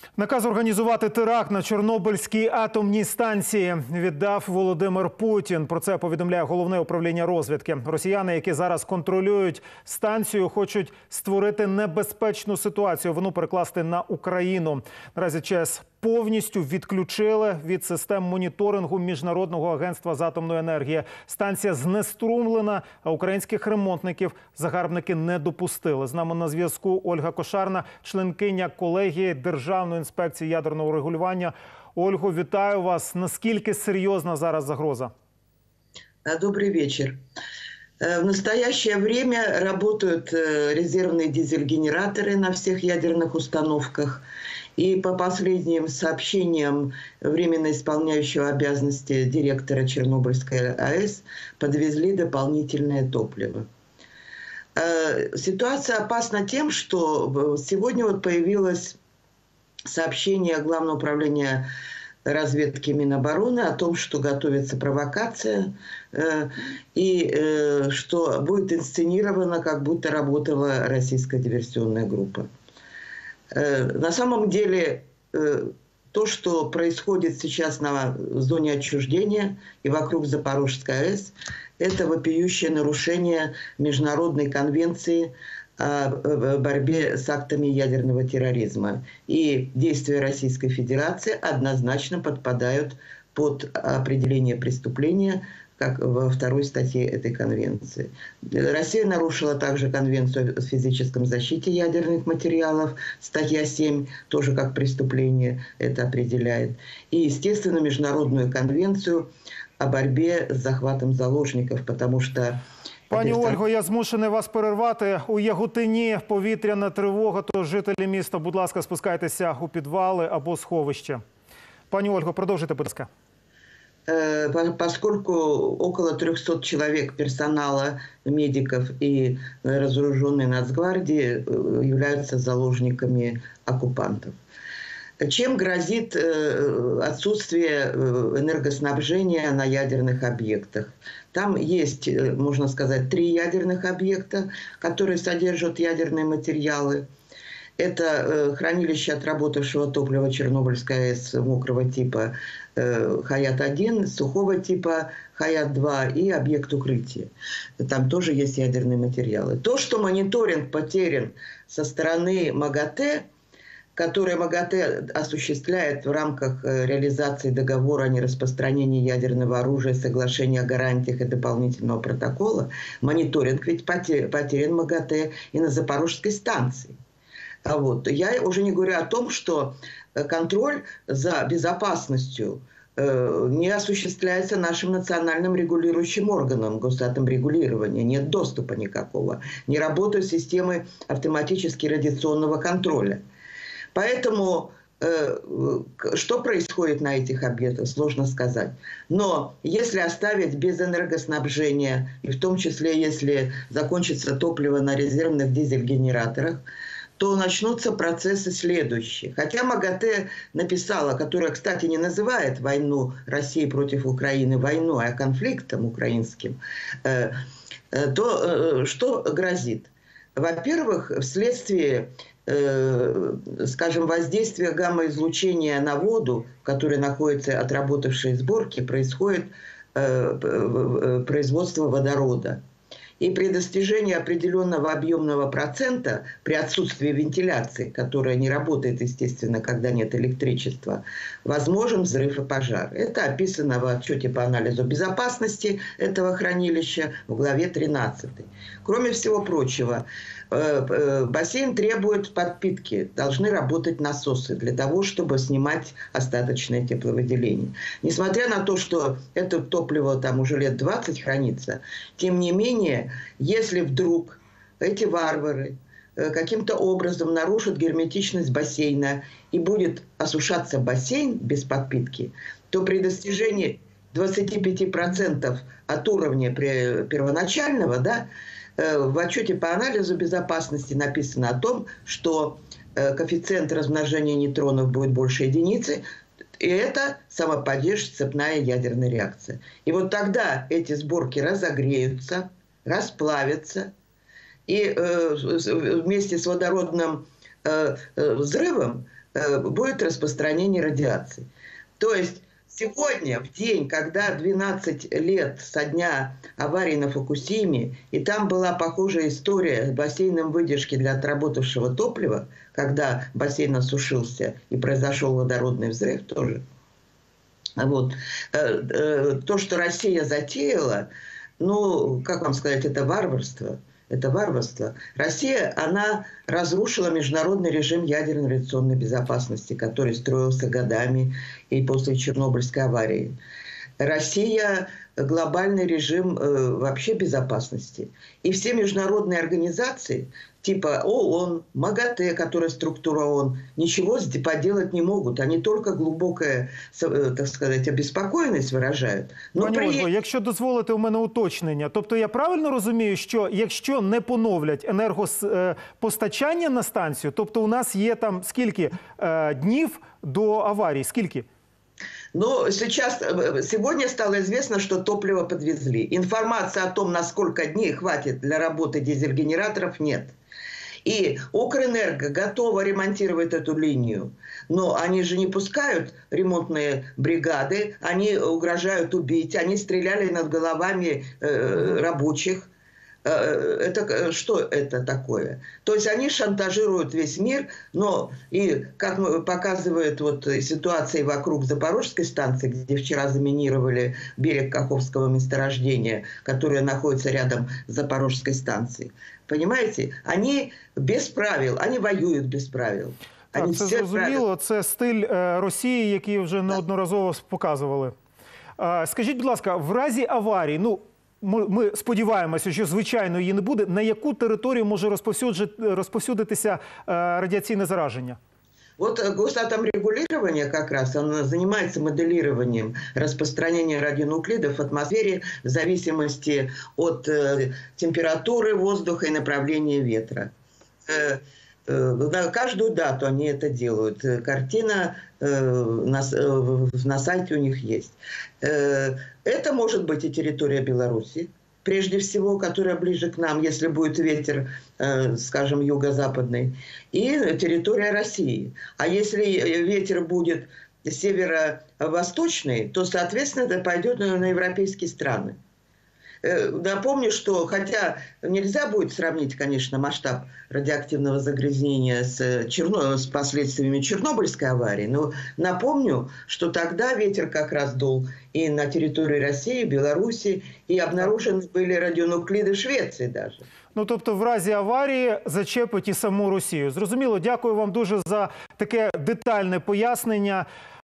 Наказ організувати теракт на Чорнобильській атомній станції віддав Володимир Путін. Про це повідомляє Головне управління розвідки. Росіяни, які зараз контролюють станцію, хочуть створити небезпечну ситуацію, вину перекласти на Україну. Наразі ЧАЕС повністю відключили від систем моніторингу Міжнародного агентства з атомної енергії. Станція знеструмлена, а українських ремонтників загарбники не допустили. З нами на зв'язку Ольга Кошарна, членкиня колегії Державної інспекції ядерного регулювання. Ольго, вітаю вас. Наскільки серйозна зараз загроза? Добрый вечер. В настоящее время работают резервные дизель-генераторы на всех ядерных установках. И по последним сообщениям временно исполняющего обязанности директора Чернобыльской АЭС подвезли дополнительное топливо. Ситуация опасна тем, что сегодня вот появилось сообщение Главного управления разведки Минобороны о том, что готовится провокация и что будет инсценировано, как будто работала российская диверсионная группа. На самом деле, то, что происходит сейчас на зоне отчуждения и вокруг Запорожской АЭС, это вопиющее нарушение Международной конвенции о борьбе с актами ядерного терроризма. И действия Российской Федерации однозначно подпадают под определение преступления, как во второй статье этой конвенции. Россия нарушила также конвенцию о физическом защите ядерных материалов, статья 7, тоже как преступление это определяет. И, естественно, Международную конвенцию о борьбе с захватом заложников, потому что... Пані Ольго, я змушений вас перервати. У Яготині повітряна тривога, тож жителі міста, будь ласка, спускайтеся у підвали або сховище. Пані Ольго, продовжуйте, будь ласка. Поскольку около 300 человек персонала, медиков и разоруженной Нацгвардии являются заложниками оккупантов. Чем грозит отсутствие энергоснабжения на ядерных объектах? Там есть, можно сказать, 3 ядерных объекта, которые содержат ядерные материалы. Это хранилище отработавшего топлива Чернобыльской АЭС мокрого типа Хаят-1, сухого типа Хаят-2 и объект укрытия. Там тоже есть ядерные материалы. То, что мониторинг потерян со стороны МАГАТЭ, который МАГАТЭ осуществляет в рамках реализации договора о нераспространении ядерного оружия, соглашения о гарантиях и дополнительного протокола, мониторинг ведь потерян МАГАТЭ и на Запорожской станции. Вот. Я уже не говорю о том, что контроль за безопасностью не осуществляется нашим национальным регулирующим органом Госатомрегулирования. Нет доступа никакого. Не работают системы автоматически радиационного контроля. Поэтому что происходит на этих объектах, сложно сказать. Но если оставить без энергоснабжения, и в том числе если закончится топливо на резервных дизель-генераторах, то начнутся процессы следующие. Хотя МАГАТЭ написала, которая, кстати, не называет войну России против Украины войной, а конфликтом украинским, то что грозит? Во-первых, вследствие, скажем, воздействия гамма-излучения на воду, в которой находятся отработавшие сборки, происходит производство водорода. И при достижении определенного объемного процента, при отсутствии вентиляции, которая не работает, естественно, когда нет электричества, возможен взрыв и пожар. Это описано в отчете по анализу безопасности этого хранилища в главе 13. Кроме всего прочего, бассейн требует подпитки, должны работать насосы для того, чтобы снимать остаточное тепловыделение. Несмотря на то, что это топливо там уже лет 20 хранится, тем не менее, если вдруг эти варвары каким-то образом нарушат герметичность бассейна и будет осушаться бассейн без подпитки, то при достижении 25% от уровня первоначального, да, в отчете по анализу безопасности написано о том, что коэффициент размножения нейтронов будет больше единицы, и это самоподдержит цепная ядерная реакция. И вот тогда эти сборки разогреются, расплавятся, и вместе с водородным взрывом будет распространение радиации. То есть сегодня, в день, когда 12 лет со дня аварии на Фукусиме, и там была похожая история с бассейном выдержки для отработавшего топлива, когда бассейн осушился и произошел водородный взрыв тоже. Вот. То, что Россия затеяла, ну, как вам сказать, это варварство. Это варварство. Россия, она разрушила международный режим ядерной радиационной безопасности, который строился годами и после Чернобыльской аварии. Россия глобальный режим вообще безопасности. И все международные организации, типа ООН, МАГАТЭ, которая структура ООН, ничего поделать не могут. Они только глубокая, так сказать, обеспокоєність выражают. Пані Ольго, якщо дозволите у мене уточнення. Тобто я правильно розумію, що якщо не поновлять енергопостачання на станцію, тобто у нас є там скільки днів до аварії? Скільки? Но сегодня стало известно, что топливо подвезли. Информации о том, на сколько дней хватит для работы дизель-генераторов, нет. И Укрэнерго готова ремонтировать эту линию. Но они же не пускают ремонтные бригады, они угрожают убить, они стреляли над головами рабочих. Это, что это такое? То есть они шантажируют весь мир, но и, как показывает вот ситуация вокруг Запорожской станции, где вчера заминировали берег Каховского месторождения, которое находится рядом с Запорожской станцией. Понимаете? Они без правил, они воюют без правил. Так, це зрозуміло, це стиль Росії, який вже неодноразово показували. Скажіть, будь ласка, в разі аварії, ну, ми сподіваємося, що, звичайно, її не буде. На яку територію може розповсюдитися радіаційне зараження? Вот госатомрегулирование как раз, оно занимается моделированием распространения радионуклидов в атмосфере в зависимости от температуры воздуха и направления ветра. На каждую дату они это делают. Картина на сайте у них есть. Это может быть и территория Беларуси, прежде всего, которая ближе к нам, если будет ветер, скажем, юго-западный, и территория России. А если ветер будет северо-восточный, то, соответственно, это пойдет на европейские страны. Напомню, что, хотя нельзя будет сравнить, конечно, масштаб радиоактивного загрязнения с последствиями Чернобыльской аварии, но напомню, что тогда ветер как раз дул и на территории России, Беларуси, и обнаружены были радионуклиды в Швеции даже. Ну, тобто, в разі аварії зачепить і саму Росію. Зрозуміло, дякую вам дуже за таке детальне пояснення.